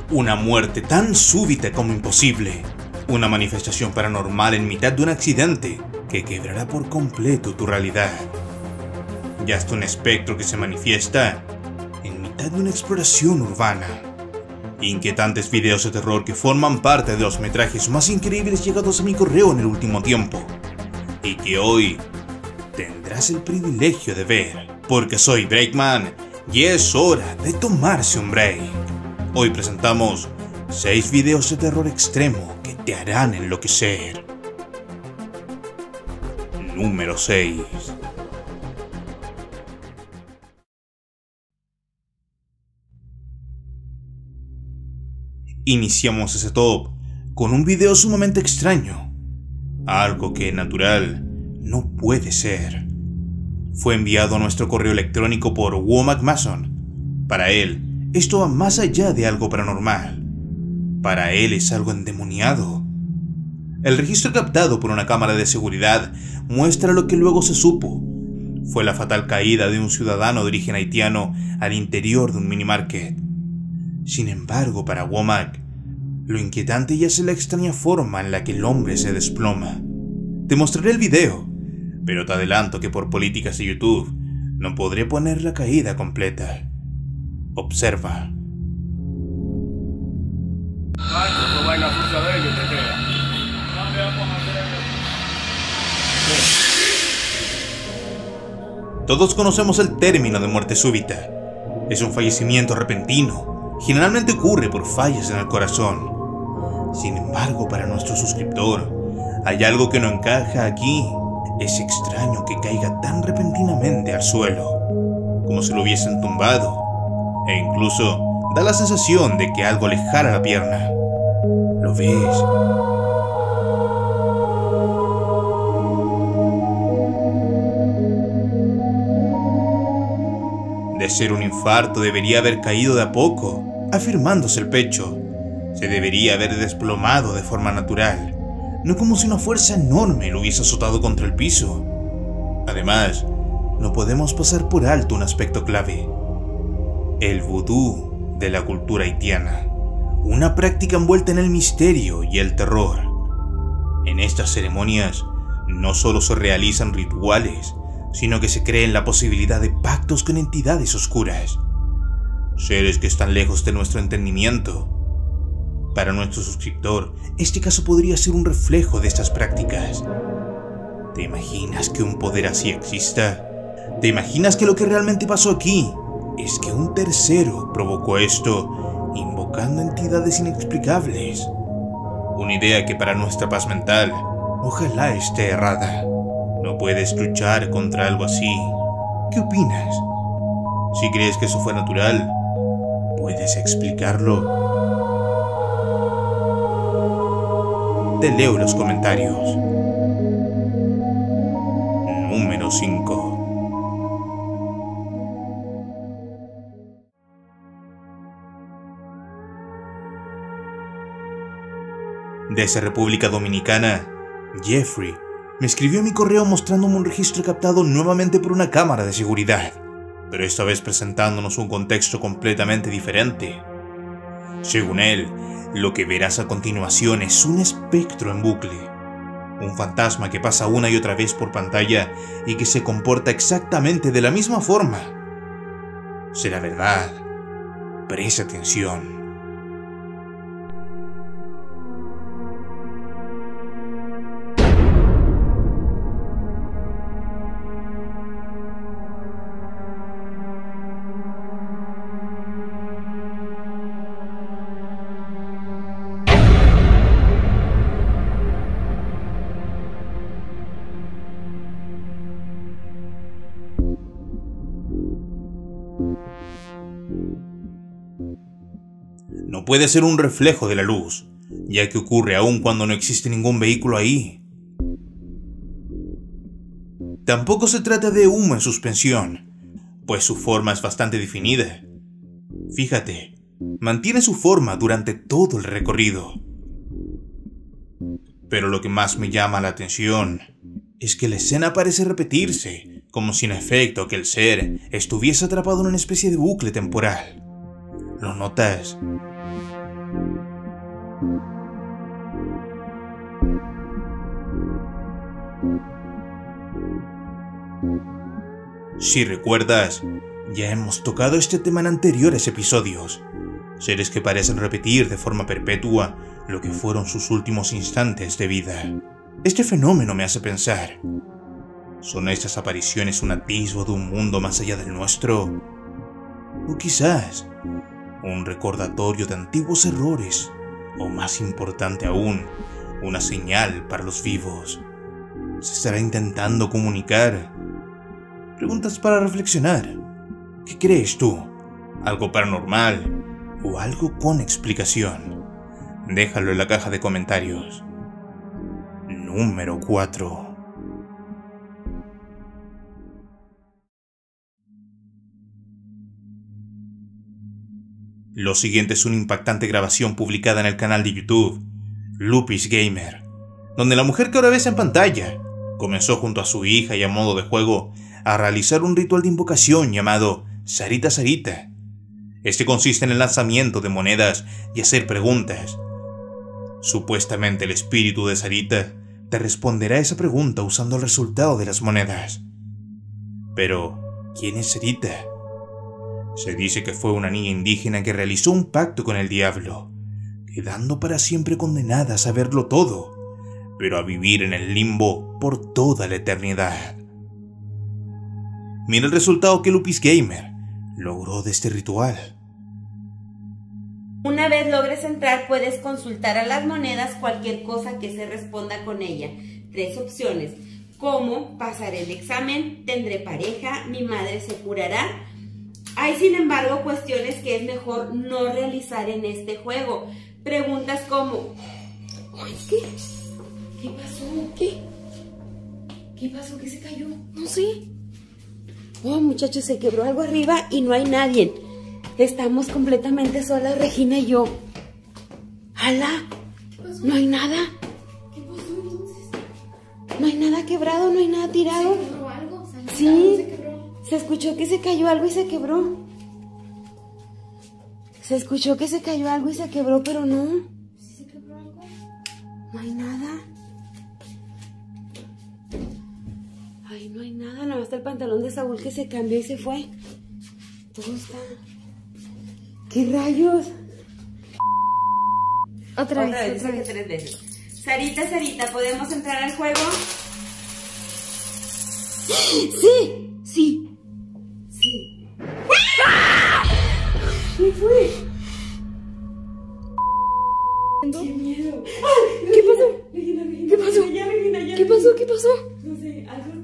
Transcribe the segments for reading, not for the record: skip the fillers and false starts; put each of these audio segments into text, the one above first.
Una muerte tan súbita como imposible. Una manifestación paranormal en mitad de un accidente que quebrará por completo tu realidad. Y hasta un espectro que se manifiesta en mitad de una exploración urbana. Inquietantes videos de terror que forman parte de los metrajes más increíbles llegados a mi correo en el último tiempo. Y que hoy tendrás el privilegio de ver. Porque soy Breakman y es hora de tomarse un break. Hoy presentamos 6 videos de terror extremo que te harán enloquecer. Número 6. Iniciamos ese top con un video sumamente extraño. Algo que, natural, no puede ser. Fue enviado a nuestro correo electrónico por Womack Mason. Para él, esto va más allá de algo paranormal. Para él es algo endemoniado. El registro captado por una cámara de seguridad muestra lo que luego se supo. Fue la fatal caída de un ciudadano de origen haitiano al interior de un minimarket. Sin embargo, para Womack, lo inquietante ya es la extraña forma en la que el hombre se desploma. Te mostraré el video, pero te adelanto que por políticas de YouTube no podré poner la caída completa. Observa. Todos conocemos el término de muerte súbita. Es un fallecimiento repentino. Generalmente ocurre por fallas en el corazón. Sin embargo, para nuestro suscriptor, hay algo que no encaja aquí. Es extraño que caiga tan repentinamente al suelo, como si lo hubiesen tumbado. E incluso da la sensación de que algo le jala la pierna. ¿Lo ves? De ser un infarto debería haber caído de a poco, afirmándose el pecho. Se debería haber desplomado de forma natural, no como si una fuerza enorme lo hubiese azotado contra el piso. Además, no podemos pasar por alto un aspecto clave: el vudú de la cultura haitiana, una práctica envuelta en el misterio y el terror. En estas ceremonias no solo se realizan rituales, sino que se cree en la posibilidad de pactos con entidades oscuras, seres que están lejos de nuestro entendimiento. Para nuestro suscriptor, este caso podría ser un reflejo de estas prácticas. ¿Te imaginas que un poder así exista? ¿Te imaginas que lo que realmente pasó aquí es que un tercero provocó esto, invocando entidades inexplicables? Una idea que para nuestra paz mental, ojalá esté errada. No puedes luchar contra algo así. ¿Qué opinas? Si crees que eso fue natural, ¿puedes explicarlo? Te leo los comentarios. Número 5. Desde República Dominicana, Jeffrey me escribió en mi correo mostrándome un registro captado nuevamente por una cámara de seguridad, pero esta vez presentándonos un contexto completamente diferente. Según él, lo que verás a continuación es un espectro en bucle, un fantasma que pasa una y otra vez por pantalla y que se comporta exactamente de la misma forma. ¿Será verdad? Presta atención. No puede ser un reflejo de la luz, ya que ocurre aún cuando no existe ningún vehículo ahí. Tampoco se trata de humo en suspensión, pues su forma es bastante definida. Fíjate, mantiene su forma durante todo el recorrido. Pero lo que más me llama la atención es que la escena parece repetirse, como si en efecto aquel ser estuviese atrapado en una especie de bucle temporal. ¿Lo notas? Si recuerdas, ya hemos tocado este tema en anteriores episodios. Seres que parecen repetir de forma perpetua lo que fueron sus últimos instantes de vida. Este fenómeno me hace pensar, ¿son estas apariciones un atisbo de un mundo más allá del nuestro? O quizás un recordatorio de antiguos errores, o más importante aún, una señal para los vivos. ¿Se estará intentando comunicar? Preguntas para reflexionar. ¿Qué crees tú? ¿Algo paranormal o algo con explicación? Déjalo en la caja de comentarios. Número 4. Lo siguiente es una impactante grabación publicada en el canal de YouTube Lupis Gamer, donde la mujer que ahora ves en pantalla comenzó junto a su hija y a modo de juego a realizar un ritual de invocación llamado Sarita Sarita. Este consiste en el lanzamiento de monedas y hacer preguntas. Supuestamente el espíritu de Sarita te responderá a esa pregunta usando el resultado de las monedas. Pero, ¿quién es Sarita? Se dice que fue una niña indígena que realizó un pacto con el diablo, quedando para siempre condenada a saberlo todo, pero a vivir en el limbo por toda la eternidad. Mira el resultado que Lupis Gamer logró de este ritual. Una vez logres entrar, puedes consultar a las monedas cualquier cosa que se responda con ella. 3 opciones, como pasaré el examen, tendré pareja, mi madre se curará. Hay sin embargo cuestiones que es mejor no realizar en este juego. Preguntas como, ¿qué pasó? ¿Qué pasó? ¿Qué se cayó? No sé. Oh, muchachos, se quebró algo arriba y no hay nadie. Estamos completamente solas, Regina y yo. ¡Hala! No hay nada. ¿Qué pasó entonces? No hay nada quebrado, no hay nada tirado. ¿Se quebró algo? Sí, ¿Se quebró? se escuchó que se cayó algo y se quebró. Se escuchó que se cayó algo y se quebró, pero no. ¿Sí se quebró algo? No hay nada. Ay, no hay nada, nada más está el pantalón de Saúl que se cambió y se fue. Todo está... ¿Qué rayos? Otra vez. Dije 3 veces. Sarita, Sarita, ¿podemos entrar al juego? ¡Sí! ¡Sí! ¡Sí! ¿Qué fue? ¡Qué miedo! ¿Qué pasó? Regina, ¿Qué pasó? Regina, ¿Qué pasó? ¿Qué pasó? No sé, algo...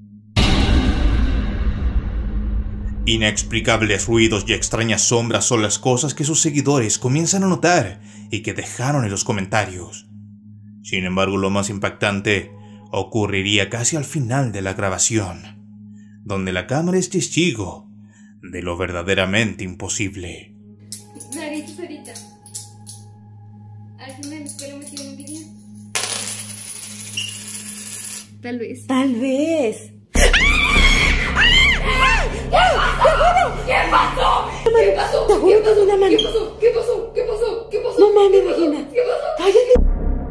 Inexplicables ruidos y extrañas sombras son las cosas que sus seguidores comienzan a notar y que dejaron en los comentarios. Sin embargo, lo más impactante ocurriría casi al final de la grabación, donde la cámara es testigo de lo verdaderamente imposible. Sarita. ¿Alguien me espero metido en video? Tal vez. Tal vez. ¿Qué pasó? ¿Qué pasó? Te juro que vi una mano. ¿Qué pasó? No mames, Regina. ¿Qué pasó? Cállate.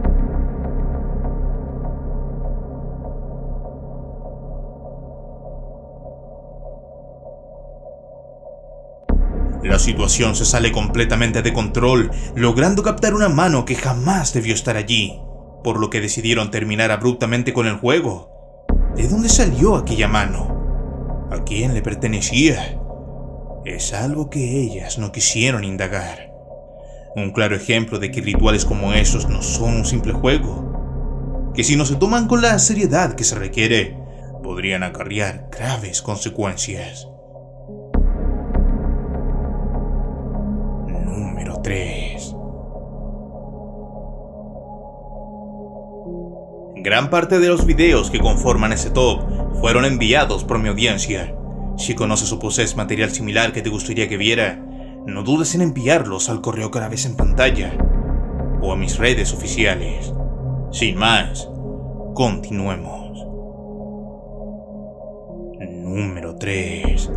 La situación se sale completamente de control, logrando captar una mano que jamás debió estar allí, por lo que decidieron terminar abruptamente con el juego. ¿De dónde salió aquella mano? ¿A quién le pertenecía? Es algo que ellas no quisieron indagar. Un claro ejemplo de que rituales como esos no son un simple juego, que si no se toman con la seriedad que se requiere, podrían acarrear graves consecuencias. Número 3. Gran parte de los videos que conforman ese top fueron enviados por mi audiencia. Si conoces o posees material similar que te gustaría que viera, no dudes en enviarlos al correo que ahora ves en pantalla o a mis redes oficiales. Sin más, continuemos. Número 3.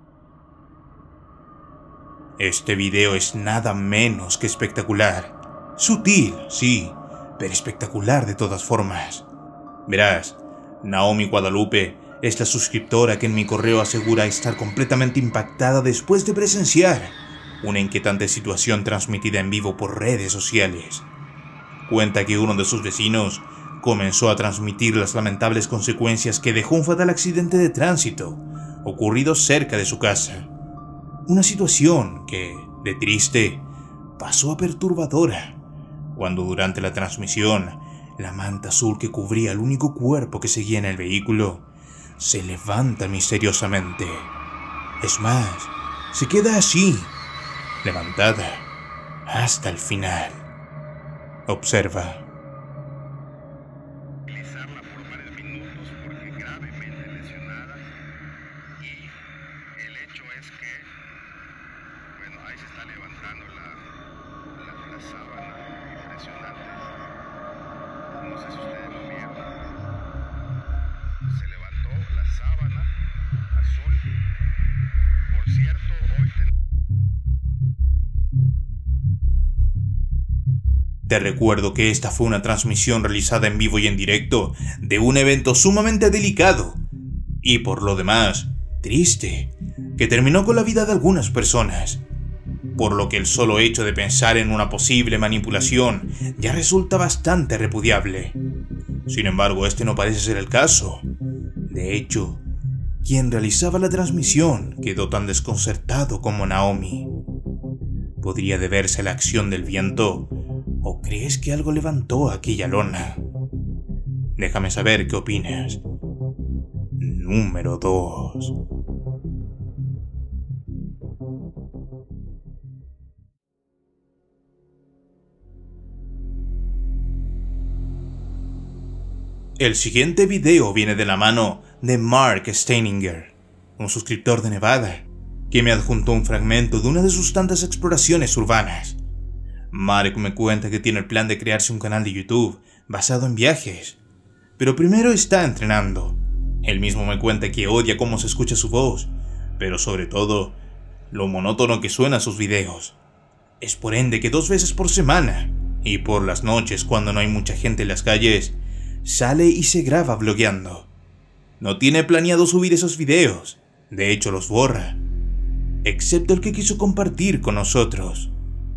Este video es nada menos que espectacular. Sutil, sí, pero espectacular de todas formas. Verás, Naomi Guadalupe es la suscriptora que en mi correo asegura estar completamente impactada después de presenciar una inquietante situación transmitida en vivo por redes sociales. Cuenta que uno de sus vecinos comenzó a transmitir las lamentables consecuencias que dejó un fatal accidente de tránsito ocurrido cerca de su casa. Una situación que, de triste, pasó a perturbadora, cuando durante la transmisión, la manta azul que cubría el único cuerpo que seguía en el vehículo se levanta misteriosamente. Es más, se queda así, levantada, hasta el final. Observa. Utilizarla por varios minutos porque gravemente lesionada, y el hecho es que, bueno, ahí se está levantando la sábana, impresionante. No sé si ustedes lo vieron. Se levantó la sábana azul. Por cierto, hoy Te recuerdo que esta fue una transmisión realizada en vivo y en directo de un evento sumamente delicado y, por lo demás, triste, que terminó con la vida de algunas personas, por lo que el solo hecho de pensar en una posible manipulación ya resulta bastante repudiable. Sin embargo, este no parece ser el caso. De hecho, quien realizaba la transmisión quedó tan desconcertado como Naomi. ¿Podría deberse a la acción del viento? ¿O crees que algo levantó aquella lona? Déjame saber qué opinas. Número 2. El siguiente video viene de la mano de Mark Steininger, un suscriptor de Nevada, que me adjuntó un fragmento de una de sus tantas exploraciones urbanas. Mark me cuenta que tiene el plan de crearse un canal de YouTube basado en viajes, pero primero está entrenando. Él mismo me cuenta que odia cómo se escucha su voz, pero sobre todo, lo monótono que suenan sus videos. Es por ende que 2 veces por semana, y por las noches cuando no hay mucha gente en las calles, sale y se graba blogueando. No tiene planeado subir esos videos, de hecho los borra, excepto el que quiso compartir con nosotros.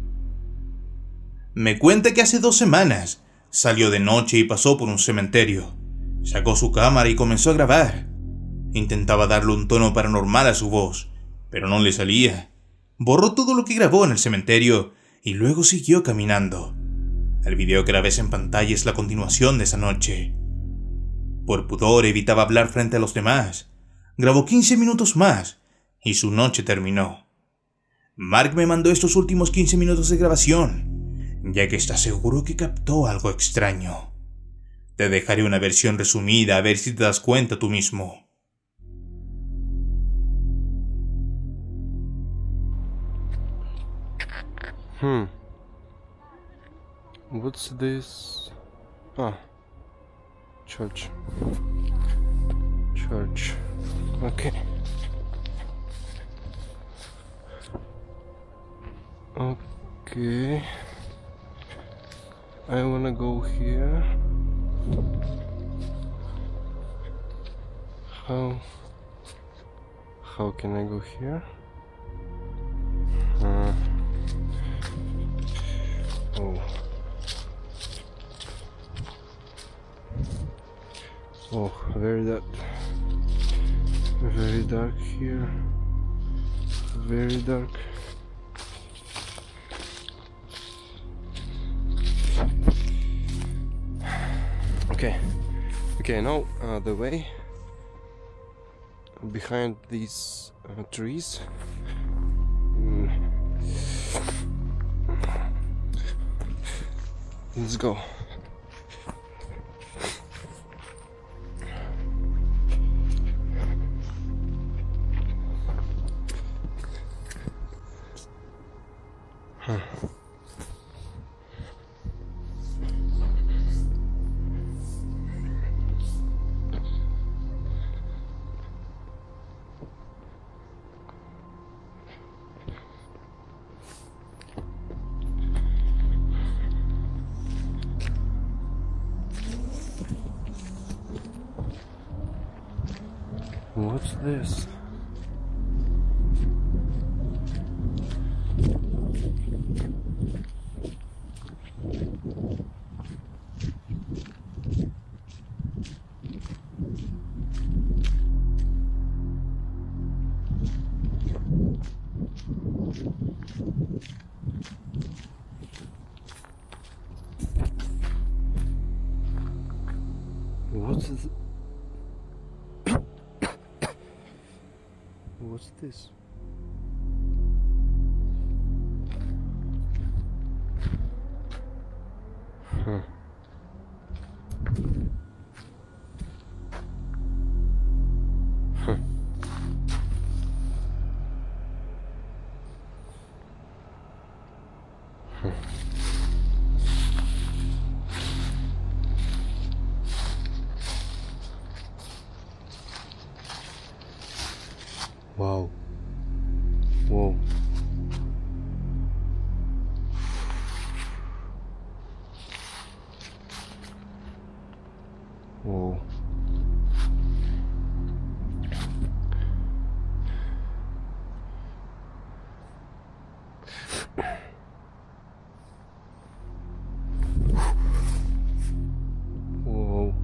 Me cuenta que hace 2 semanas salió de noche y pasó por un cementerio. Sacó su cámara y comenzó a grabar. Intentaba darle un tono paranormal a su voz, pero no le salía. Borró todo lo que grabó en el cementerio y luego siguió caminando. El video que grabé en pantalla es la continuación de esa noche. Por pudor evitaba hablar frente a los demás. Grabó 15 minutos más y su noche terminó. Mark me mandó estos últimos 15 minutos de grabación, ya que está seguro que captó algo extraño. Te dejaré una versión resumida a ver si te das cuenta tú mismo. What's this? Ah, church. Church. Okay. Okay. I wanna go here. How can I go here? Oh, very dark here. Very dark. Okay, now the way behind these trees. Let's go. What's this? What's this? Huh. Huh. Huh. Wow. Whoa. Whoa. Whoa.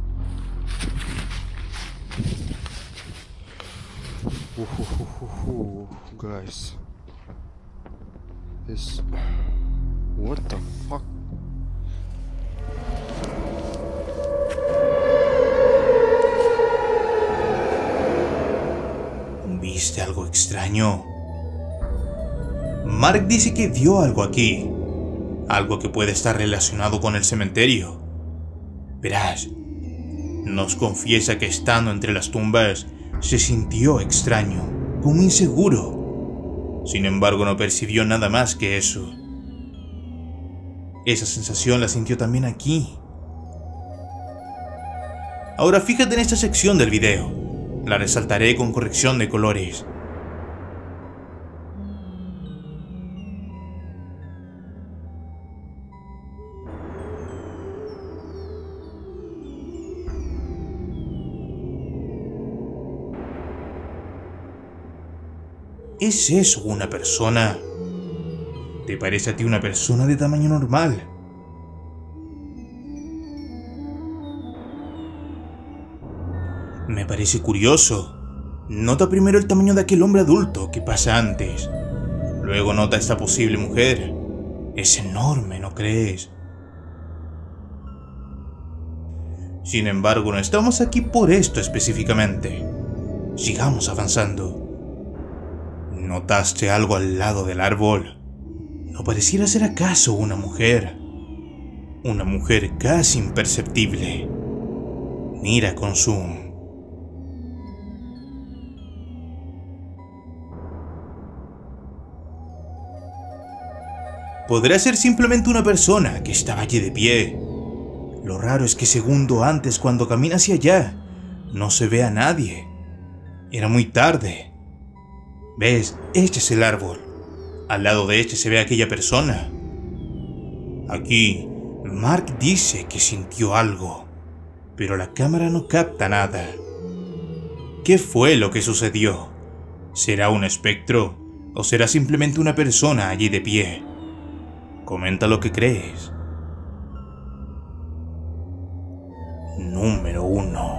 Ooh, guys, this, what the fuck? ¿Viste algo extraño? Mark dice que vio algo aquí, algo que puede estar relacionado con el cementerio. Verás, nos confiesa que estando entre las tumbas se sintió extraño, como inseguro. Sin embargo, no percibió nada más que eso. Esa sensación la sintió también aquí. Ahora fíjate en esta sección del video. La resaltaré con corrección de colores. ¿Es eso una persona? ¿Te parece a ti una persona de tamaño normal? Me parece curioso. Nota primero el tamaño de aquel hombre adulto que pasa antes. Luego nota esta posible mujer. Es enorme, ¿no crees? Sin embargo, no estamos aquí por esto específicamente. Sigamos avanzando. ¿Notaste algo al lado del árbol? ¿No pareciera ser acaso una mujer? Una mujer casi imperceptible. Mira con zoom. Podría ser simplemente una persona que estaba allí de pie. Lo raro es que segundo antes, cuando camina hacia allá, no se ve a nadie. Era muy tarde. ¿Ves? Este es el árbol. Al lado de este se ve a aquella persona. Aquí, Mark dice que sintió algo, pero la cámara no capta nada. ¿Qué fue lo que sucedió? ¿Será un espectro o será simplemente una persona allí de pie? Comenta lo que crees. Número 1.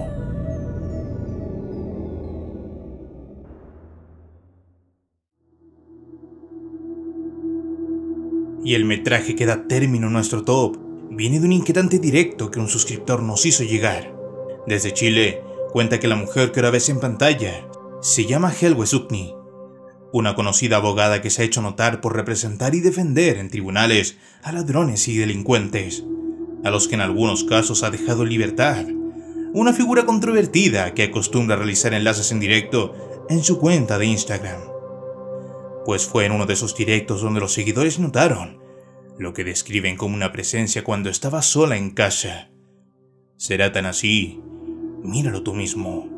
Y el metraje que da término a nuestro top viene de un inquietante directo que un suscriptor nos hizo llegar. Desde Chile, cuenta que la mujer que ahora ves en pantalla se llama Helwe Sukni, una conocida abogada que se ha hecho notar por representar y defender en tribunales a ladrones y delincuentes, a los que en algunos casos ha dejado en libertad. Una figura controvertida que acostumbra a realizar enlaces en directo en su cuenta de Instagram. Pues fue en uno de esos directos donde los seguidores notaron lo que describen como una presencia cuando estaba sola en casa. ¿Será tan así? Míralo tú mismo.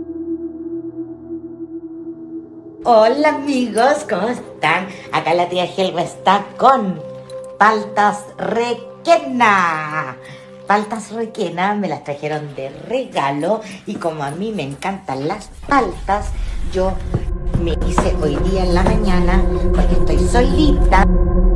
Hola amigos, ¿cómo están? Acá la tía Helga está con paltas requena. paltas requena, me las trajeron de regalo y como a mí me encantan las paltas, yo me hice hoy día en la mañana porque estoy solita.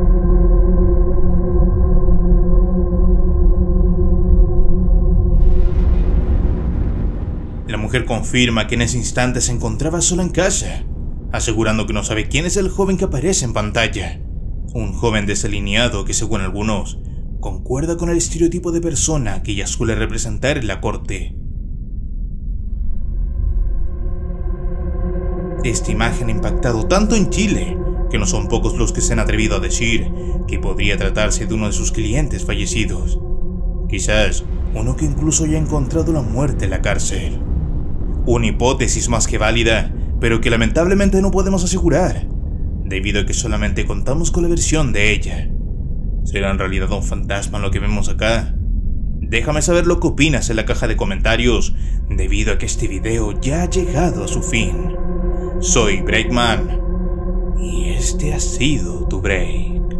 La mujer confirma que en ese instante se encontraba sola en casa, asegurando que no sabe quién es el joven que aparece en pantalla. Un joven desalineado que, según algunos, concuerda con el estereotipo de persona que ella suele representar en la corte. Esta imagen ha impactado tanto en Chile que no son pocos los que se han atrevido a decir que podría tratarse de uno de sus clientes fallecidos. Quizás uno que incluso haya encontrado la muerte en la cárcel. Una hipótesis más que válida, pero que lamentablemente no podemos asegurar, debido a que solamente contamos con la versión de ella. ¿Será en realidad un fantasma lo que vemos acá? Déjame saber lo que opinas en la caja de comentarios, debido a que este video ya ha llegado a su fin. Soy Breakman, y este ha sido tu break.